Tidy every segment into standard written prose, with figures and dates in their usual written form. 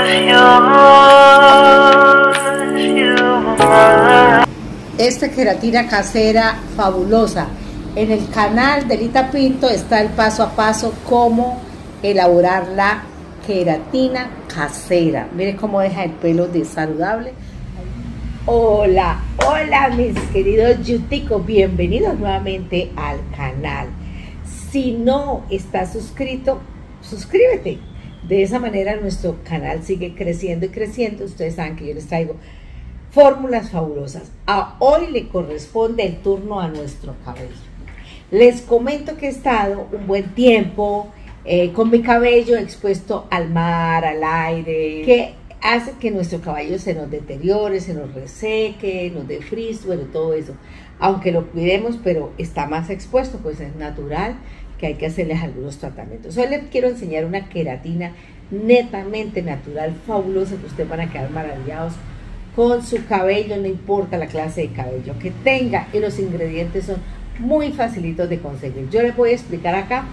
Esta queratina casera fabulosa. En el canal de Lita Pinto está el paso a paso cómo elaborar la queratina casera. Miren cómo deja el pelo de saludable. Hola, hola mis queridos yuticos, bienvenidos nuevamente al canal. Si no estás suscrito, suscríbete. De esa manera nuestro canal sigue creciendo y creciendo. Ustedes saben que yo les traigo fórmulas fabulosas. Hoy le corresponde el turno a nuestro cabello. Les comento que he estado un buen tiempo con mi cabello expuesto al mar, al aire, que hace que nuestro cabello se nos deteriore, se nos reseque, nos dé frizz, bueno, todo eso. Aunque lo cuidemos, pero está más expuesto, pues es natural que hay que hacerles algunos tratamientos. Hoy les quiero enseñar una queratina netamente natural, fabulosa, que ustedes van a quedar maravillados con su cabello, no importa la clase de cabello que tenga, y los ingredientes son muy facilitos de conseguir. Yo les voy a explicar acá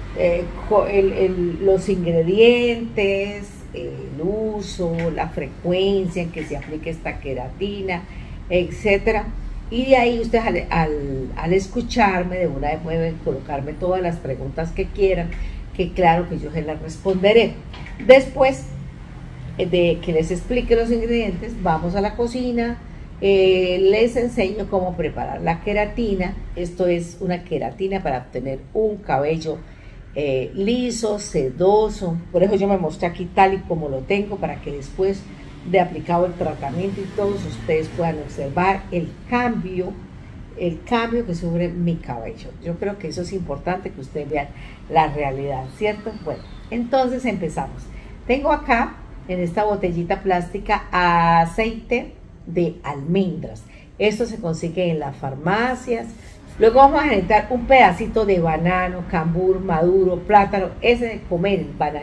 los ingredientes, el uso, la frecuencia en que se aplica esta queratina, etcétera. Y de ahí ustedes al escucharme, de una vez pueden colocarme todas las preguntas que quieran, que claro que yo se las responderé. Después de que les explique los ingredientes, vamos a la cocina, les enseño cómo preparar la queratina. Esto es una queratina para obtener un cabello liso, sedoso. Por eso yo me mostré aquí tal y como lo tengo, para que después de aplicado el tratamiento y todos ustedes puedan observar el cambio que sufre mi cabello. Yo creo que eso es importante, que ustedes vean la realidad, ¿cierto? Bueno, entonces empezamos. Tengo acá en esta botellita plástica aceite de almendras. Esto se consigue en las farmacias. Luego vamos a necesitar un pedacito de banano, cambur, maduro, plátano, ese de comer,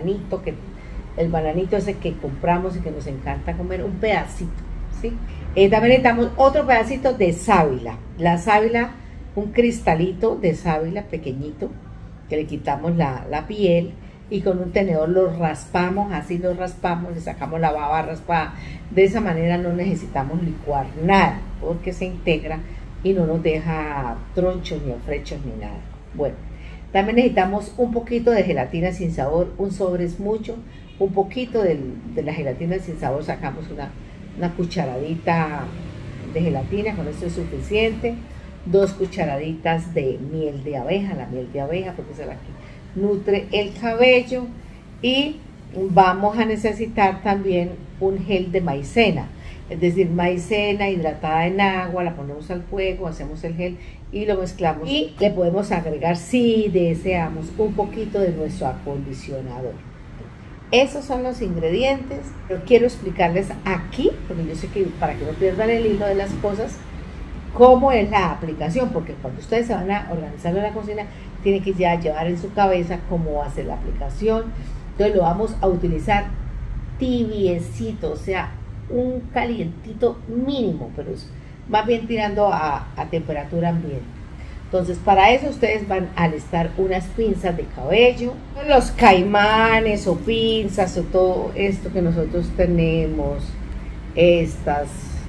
el bananito ese que compramos y que nos encanta comer, un pedacito, ¿sí? También necesitamos otro pedacito de sábila. La sábila, un cristalito de sábila pequeñito, que le quitamos la piel, y con un tenedor lo raspamos, así lo raspamos, le sacamos la baba raspada. De esa manera no necesitamos licuar nada, porque se integra y no nos deja tronchos ni ofrechos ni nada. Bueno, también necesitamos un poquito de gelatina sin sabor, un sobre es mucho, un poquito de la gelatina sin sabor, sacamos una cucharadita de gelatina, con esto es suficiente. 2 cucharaditas de miel de abeja, la miel de abeja, porque se la nutre el cabello. Y vamos a necesitar también un gel de maicena, es decir, maicena hidratada en agua, la ponemos al fuego, hacemos el gel y lo mezclamos, y le podemos agregar, si deseamos, un poquito de nuestro acondicionador. Esos son los ingredientes. Pero quiero explicarles aquí, porque yo sé que para que no pierdan el hilo de las cosas, cómo es la aplicación, porque cuando ustedes se van a organizar en la cocina, tienen que ya llevar en su cabeza cómo va a ser la aplicación. Entonces lo vamos a utilizar tibiecito, o sea, un calientito mínimo, pero es más bien tirando a temperatura ambiente. Entonces para eso ustedes van a alistar unas pinzas de cabello, los caimanes o pinzas o todo esto que nosotros tenemos, estas.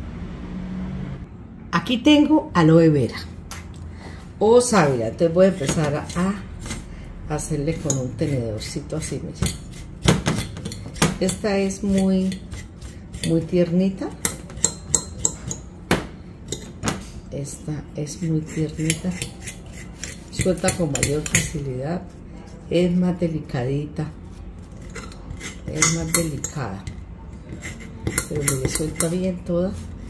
Aquí tengo aloe vera o sábila, entonces voy a empezar a hacerle con un tenedorcito así, miren. Esta es muy tiernita. Esta es muy tiernita, suelta con mayor facilidad, es más delicadita, es más delicada, pero me le suelta bien toda.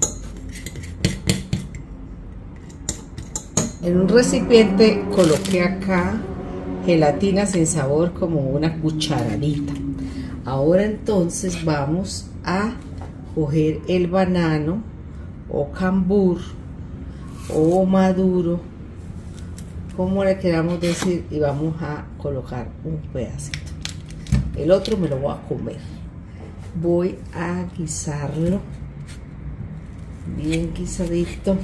En un recipiente coloqué acá gelatina sin sabor, como una cucharadita. Ahora entonces vamos a coger el banano o cambur o maduro, como le queramos decir, y vamos a colocar un pedacito. El otro me lo voy a comer. Voy a guisarlo bien guisadito.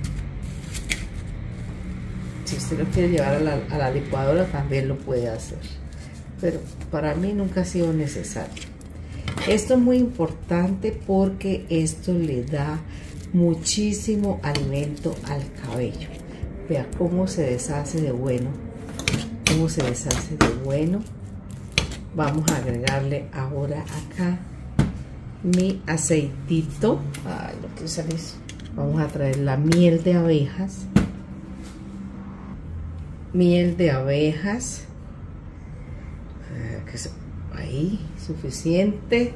Si usted lo quiere llevar a la licuadora, también lo puede hacer, pero para mí nunca ha sido necesario. Esto es muy importante porque esto le da muchísimo alimento al cabello. Vea cómo se deshace de bueno, cómo se deshace de bueno. Vamos a agregarle ahora acá mi aceitito. Ay, no quiero usar eso. Vamos a traer la miel de abejas. Miel de abejas. Ahí, suficiente.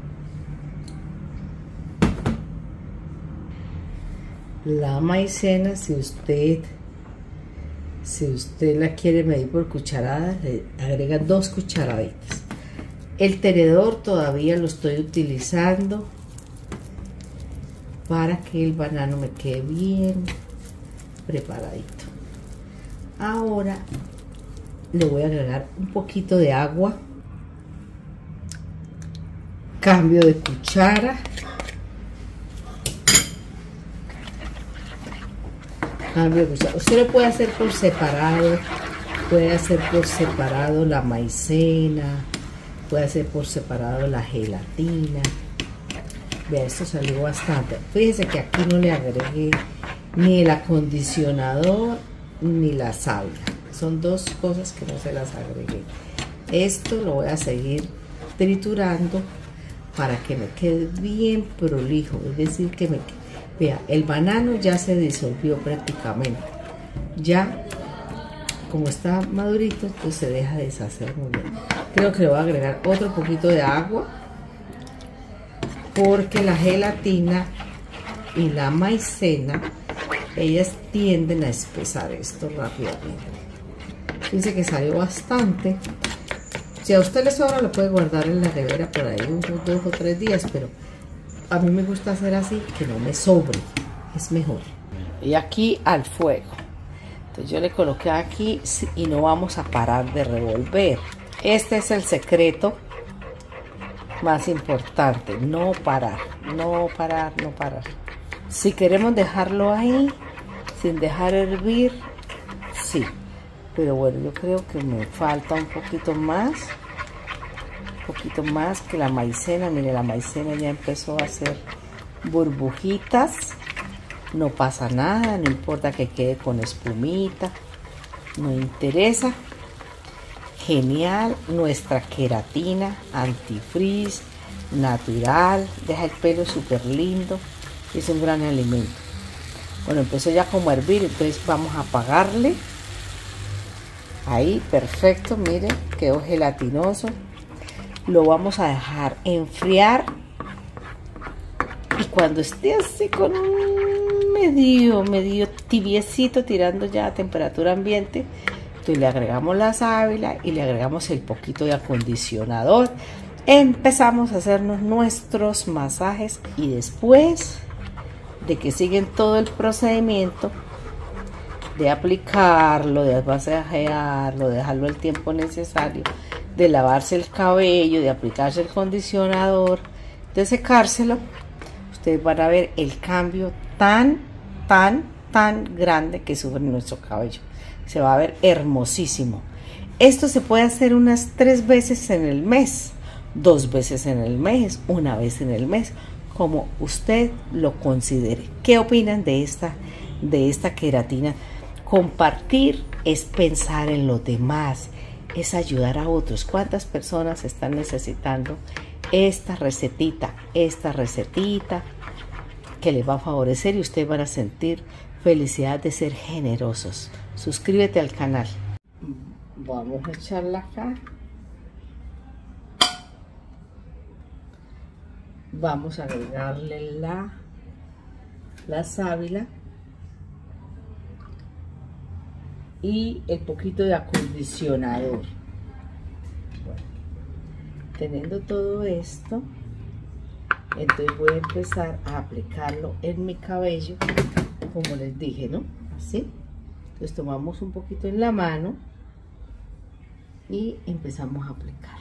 La maicena, si usted la quiere medir por cucharadas, le agrega 2 cucharaditas. El tenedor todavía lo estoy utilizando para que el banano me quede bien preparadito. Ahora le voy a agregar un poquito de agua. Cambio de cuchara. Usted lo puede hacer por separado, puede hacer por separado la maicena, puede hacer por separado la gelatina. Vea, esto salió bastante. Fíjense que aquí no le agregué ni el acondicionador ni la sábila. Son 2 cosas que no se las agregué. Esto lo voy a seguir triturando para que me quede bien prolijo, es decir, que me quede. Vea, el banano ya se disolvió prácticamente. Ya, como está madurito, entonces se deja deshacer muy bien. Creo que le voy a agregar otro poquito de agua, porque la gelatina y la maicena, ellas tienden a espesar esto rápidamente. Fíjense que salió bastante. Si a usted le sobra, lo puede guardar en la nevera por ahí unos 2 o 3 días, pero a mí me gusta hacer así, que no me sobre, es mejor. Y aquí al fuego. Entonces yo le coloqué aquí y no vamos a parar de revolver. Este es el secreto más importante, no parar, no parar, no parar. Si queremos dejarlo ahí, sin dejar hervir, sí. Pero bueno, yo creo que me falta un poquito más que la maicena. Mire, la maicena ya empezó a hacer burbujitas. No pasa nada, no importa que quede con espumita, no interesa. Genial, nuestra queratina antifrizz natural, deja el pelo súper lindo, es un gran alimento. Bueno, empezó ya como a hervir, entonces vamos a apagarle. Ahí, perfecto, miren, quedó gelatinoso. Lo vamos a dejar enfriar y cuando esté así con un medio tibiecito, tirando ya a temperatura ambiente, entonces le agregamos la sábila y le agregamos el poquito de acondicionador. Empezamos a hacernos nuestros masajes y después de que siguen todo el procedimiento de aplicarlo, de masajearlo, de dejarlo el tiempo necesario, de lavarse el cabello, de aplicarse el acondicionador, de secárselo, ustedes van a ver el cambio tan grande que sufre nuestro cabello. Se va a ver hermosísimo. Esto se puede hacer unas 3 veces en el mes, 2 veces en el mes, 1 vez en el mes, como usted lo considere. ¿Qué opinan de esta queratina? Compartir es pensar en los demás, es ayudar a otros. ¿Cuántas personas están necesitando esta recetita que les va a favorecer y ustedes van a sentir felicidad de ser generosos? Suscríbete al canal. Vamos a echarla acá. Vamos a agregarle la sábila y el poquito de acondicionador. Bueno, teniendo todo esto, entonces voy a empezar a aplicarlo en mi cabello, como les dije, ¿no? Así. Entonces tomamos un poquito en la mano y empezamos a aplicarlo.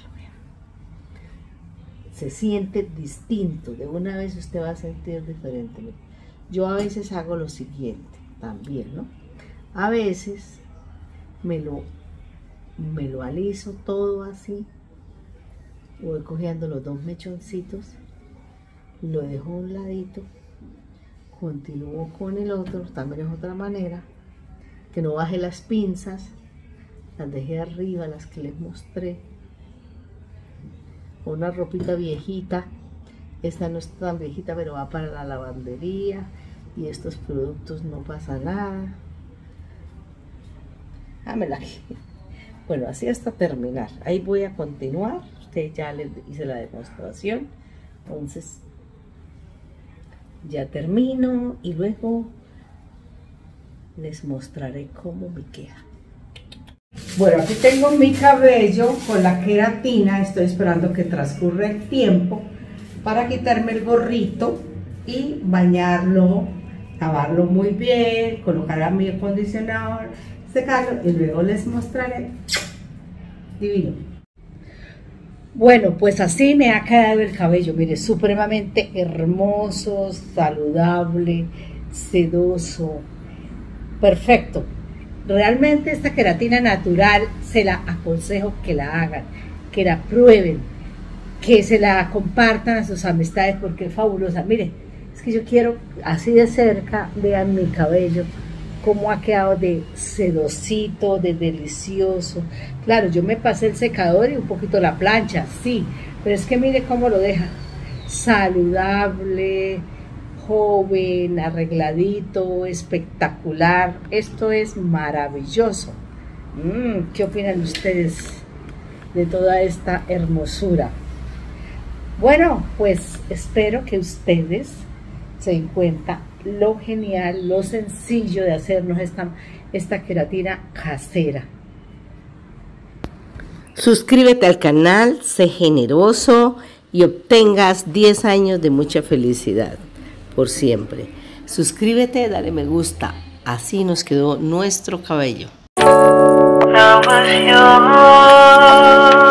Se siente distinto, de una vez usted va a sentir diferente. Yo a veces hago lo siguiente también, ¿no? A veces me lo aliso todo así Voy cogiendo los dos mechoncitos, lo dejo a un ladito, continúo con el otro, también es otra manera, que no baje las pinzas, las dejé arriba, las que les mostré, una ropita viejita, esta no está tan viejita pero va para la lavandería y estos productos no pasa nada. Dámela aquí. Bueno, así hasta terminar, ahí voy a continuar, usted ya les hice la demostración, entonces ya termino y luego les mostraré cómo me queda. Bueno, aquí tengo mi cabello con la queratina, estoy esperando que transcurra el tiempo para quitarme el gorrito y bañarlo, lavarlo muy bien, colocar a mi acondicionador, secarlo y luego les mostraré. Divino. Bueno, pues así me ha quedado el cabello, mire, supremamente hermoso, saludable, sedoso, perfecto. Realmente esta queratina natural se la aconsejo que la hagan, que la prueben, que se la compartan a sus amistades porque es fabulosa. Mire, es que yo quiero así de cerca, vean mi cabello, cómo ha quedado de sedosito, de delicioso. Claro, yo me pasé el secador y un poquito la plancha, sí, pero es que mire cómo lo deja, saludable, joven, arregladito, espectacular. Esto es maravilloso. ¿Qué opinan ustedes de toda esta hermosura? Bueno, pues espero que ustedes se den cuenta lo genial, lo sencillo de hacernos esta queratina casera. Suscríbete al canal, sé generoso y obtengas 10 años de mucha felicidad por siempre. Suscríbete, dale me gusta. Así nos quedó nuestro cabello.